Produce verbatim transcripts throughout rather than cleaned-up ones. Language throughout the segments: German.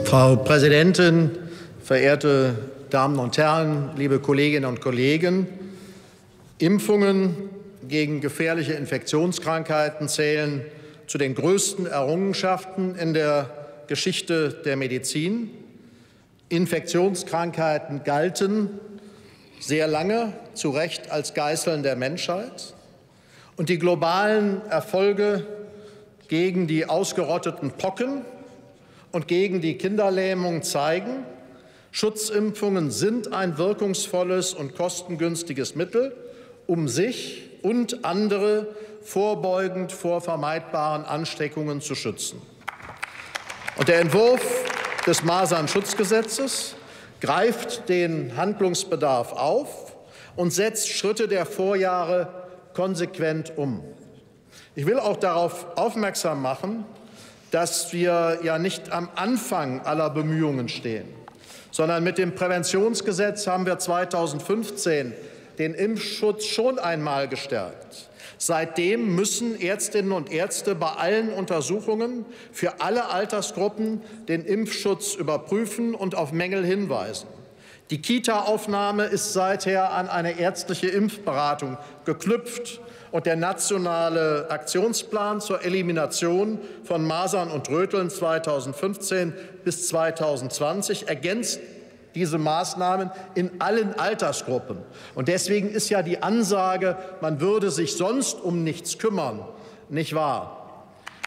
Frau Präsidentin, verehrte Damen und Herren, liebe Kolleginnen und Kollegen! Impfungen gegen gefährliche Infektionskrankheiten zählen zu den größten Errungenschaften in der Geschichte der Medizin. Infektionskrankheiten galten sehr lange zu Recht als Geißeln der Menschheit. Und die globalen Erfolge gegen die ausgerotteten Pocken und gegen die Kinderlähmung zeigen, Schutzimpfungen sind ein wirkungsvolles und kostengünstiges Mittel, um sich und andere vorbeugend vor vermeidbaren Ansteckungen zu schützen. Und der Entwurf des Masernschutzgesetzes greift den Handlungsbedarf auf und setzt Schritte der Vorjahre konsequent um. Ich will auch darauf aufmerksam machen, dass wir ja nicht am Anfang aller Bemühungen stehen, sondern mit dem Präventionsgesetz haben wir zweitausendfünfzehn den Impfschutz schon einmal gestärkt. Seitdem müssen Ärztinnen und Ärzte bei allen Untersuchungen für alle Altersgruppen den Impfschutz überprüfen und auf Mängel hinweisen. Die Kita-Aufnahme ist seither an eine ärztliche Impfberatung geknüpft. Und der nationale Aktionsplan zur Elimination von Masern und Röteln zweitausendfünfzehn bis zweitausendzwanzig ergänzt diese Maßnahmen in allen Altersgruppen. Und deswegen ist ja die Ansage, man würde sich sonst um nichts kümmern, nicht wahr.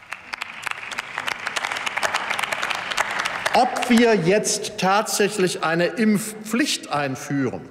Ob wir jetzt tatsächlich eine Impfpflicht einführen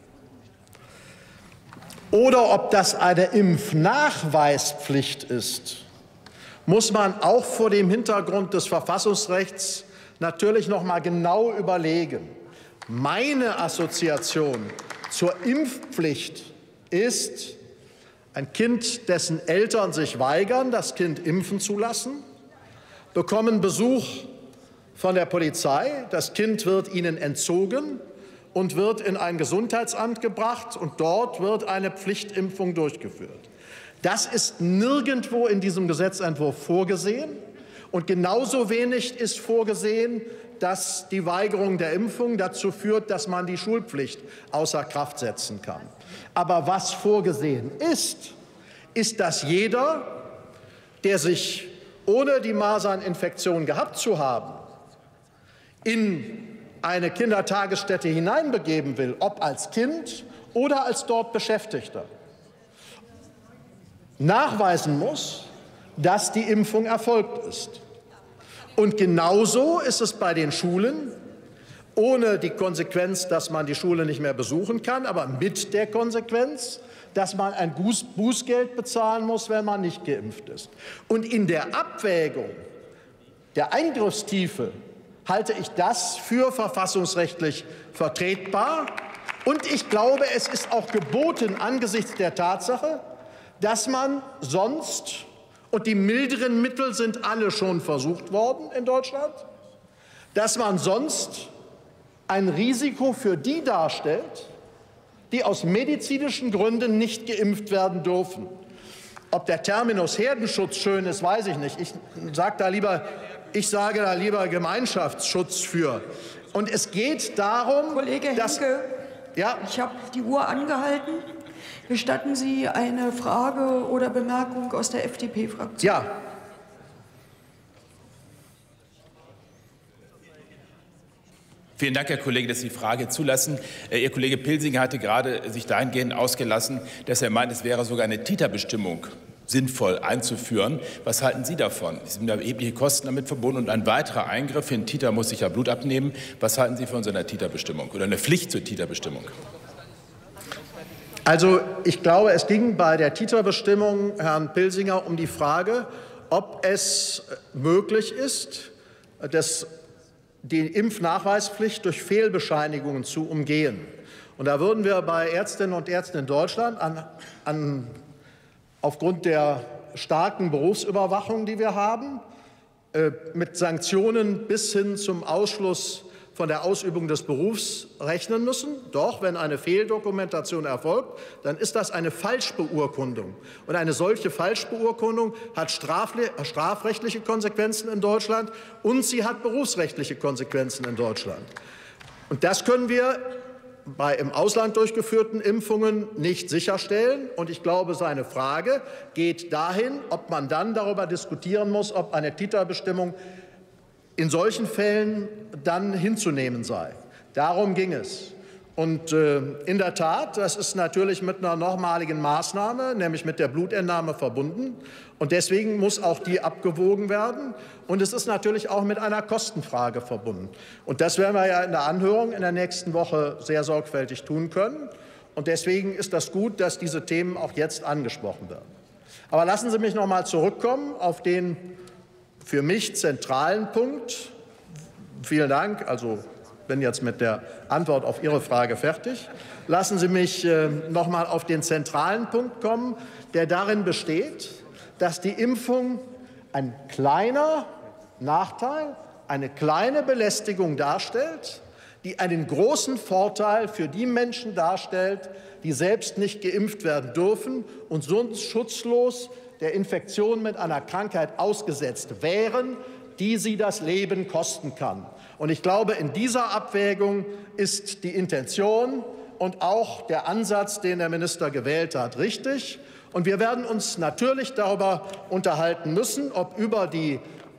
oder ob das eine Impfnachweispflicht ist, muss man auch vor dem Hintergrund des Verfassungsrechts natürlich noch mal genau überlegen. Meine Assoziation zur Impfpflicht ist, ein Kind, dessen Eltern sich weigern, das Kind impfen zu lassen, bekommen Besuch von der Polizei, das Kind wird ihnen entzogen und wird in ein Gesundheitsamt gebracht, und dort wird eine Pflichtimpfung durchgeführt. Das ist nirgendwo in diesem Gesetzentwurf vorgesehen, und genauso wenig ist vorgesehen, dass die Weigerung der Impfung dazu führt, dass man die Schulpflicht außer Kraft setzen kann. Aber was vorgesehen ist, ist, dass jeder, der sich ohne die Maserninfektion gehabt zu haben, in eine Kindertagesstätte hineinbegeben will, ob als Kind oder als dort Beschäftigter, nachweisen muss, dass die Impfung erfolgt ist. Und genauso ist es bei den Schulen, ohne die Konsequenz, dass man die Schule nicht mehr besuchen kann, aber mit der Konsequenz, dass man ein Bußgeld bezahlen muss, wenn man nicht geimpft ist. Und in der Abwägung der Eingriffstiefe halte ich das für verfassungsrechtlich vertretbar. Und ich glaube, es ist auch geboten angesichts der Tatsache, dass man sonst, und die milderen Mittel sind alle schon versucht worden in Deutschland, dass man sonst ein Risiko für die darstellt, die aus medizinischen Gründen nicht geimpft werden dürfen. Ob der Terminus Herdenschutz schön ist, weiß ich nicht. Ich sage da lieber Ich sage da lieber Gemeinschaftsschutz für. Und es geht darum, Kollege dass Henke, ja, ich habe die Uhr angehalten. Gestatten Sie eine Frage oder Bemerkung aus der F D P-Fraktion? Ja. Vielen Dank, Herr Kollege, dass Sie die Frage zulassen. Ihr Kollege Pilsinger hatte gerade sich dahingehend ausgelassen, dass er meint, es wäre sogar eine Titerbestimmung sinnvoll einzuführen. Was halten Sie davon? Es sind erhebliche Kosten damit verbunden und ein weiterer Eingriff. Ein Titer muss sich ja Blut abnehmen. Was halten Sie von so einer Titerbestimmung oder einer Pflicht zur Titerbestimmung? Also ich glaube, es ging bei der Titerbestimmung, Herrn Pilsinger, um die Frage, ob es möglich ist, das, die Impfnachweispflicht durch Fehlbescheinigungen zu umgehen. Und da würden wir bei Ärztinnen und Ärzten in Deutschland an, an aufgrund der starken Berufsüberwachung, die wir haben, mit Sanktionen bis hin zum Ausschluss von der Ausübung des Berufs rechnen müssen. Doch wenn eine Fehldokumentation erfolgt, dann ist das eine Falschbeurkundung. Und eine solche Falschbeurkundung hat strafrechtliche Konsequenzen in Deutschland und sie hat berufsrechtliche Konsequenzen in Deutschland. Und das können wir bei im Ausland durchgeführten Impfungen nicht sicherstellen. Und ich glaube, seine Frage geht dahin, ob man dann darüber diskutieren muss, ob eine Titerbestimmung in solchen Fällen dann hinzunehmen sei. Darum ging es. Und äh, in der Tat, das ist natürlich mit einer nochmaligen Maßnahme, nämlich mit der Blutentnahme verbunden. Und deswegen muss auch die abgewogen werden. Und es ist natürlich auch mit einer Kostenfrage verbunden. Und das werden wir ja in der Anhörung in der nächsten Woche sehr sorgfältig tun können. Und deswegen ist das gut, dass diese Themen auch jetzt angesprochen werden. Aber lassen Sie mich noch mal zurückkommen auf den für mich zentralen Punkt. Vielen Dank. Also bin jetzt mit der Antwort auf Ihre Frage fertig. Lassen Sie mich äh, noch mal auf den zentralen Punkt kommen, der darin besteht, dass die Impfung ein kleiner Nachteil, eine kleine Belästigung darstellt, die einen großen Vorteil für die Menschen darstellt, die selbst nicht geimpft werden dürfen und sonst schutzlos der Infektion mit einer Krankheit ausgesetzt wären, die sie das Leben kosten kann. Und ich glaube, in dieser Abwägung ist die Intention und auch der Ansatz, den der Minister gewählt hat, richtig. Und wir werden uns natürlich darüber unterhalten müssen, ob über die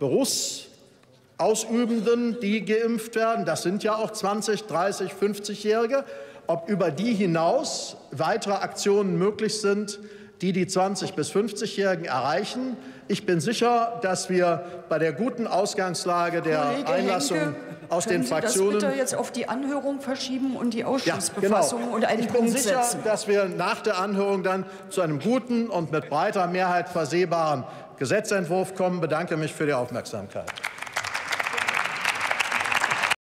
Berufsausübenden, die geimpft werden, das sind ja auch zwanzig-, dreißig-, fünfzigjährige, ob über die hinaus weitere Aktionen möglich sind, die die zwanzig- bis fünfzigjährigen erreichen. Ich bin sicher, dass wir bei der guten Ausgangslage der Kollege Einlassung Henke, aus den können Sie Fraktionen das bitte jetzt auf die Anhörung verschieben und die ja, Ausschussbefassung genau. und einen Ich bin Punkt sicher, setzen. dass wir nach der Anhörung dann zu einem guten und mit breiter Mehrheit versehbaren Gesetzentwurf kommen. Ich bedanke mich für die Aufmerksamkeit.